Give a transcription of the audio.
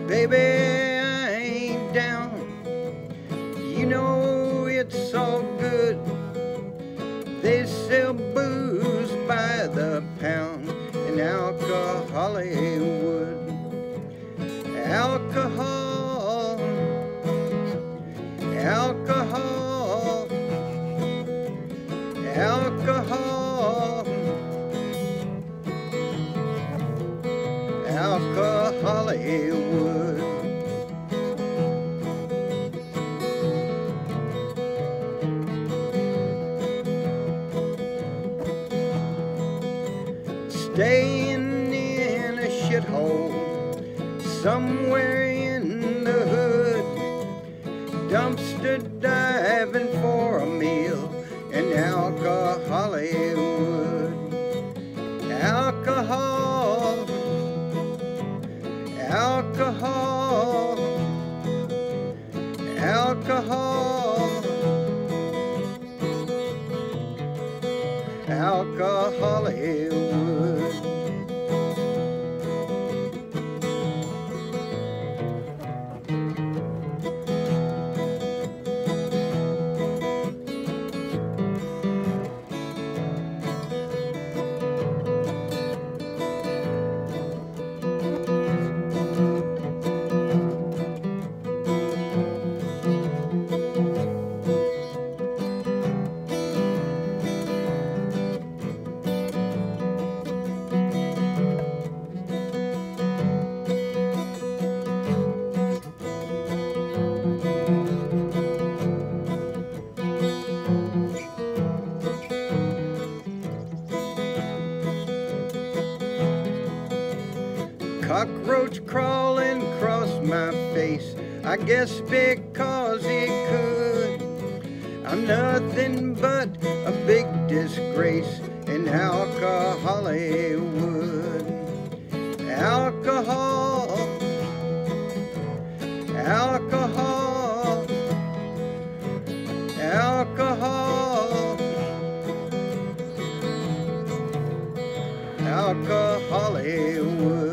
Baby, I ain't down. You know it's all good. They sell booze by the pound in Alcohollywood. Alcohol, alcohol, alcohol, Alcohollywood. Staying in a shithole somewhere in the hood, dumpster diving for a meal in Alcohollywood. Alcohol, alcohol, alcohol, Alcohollywood. Cockroach crawling across my face, I guess because he could. I'm nothing but a big disgrace in Alcohollywood. Alcohol, alcohol, alcohol, Alcohollywood.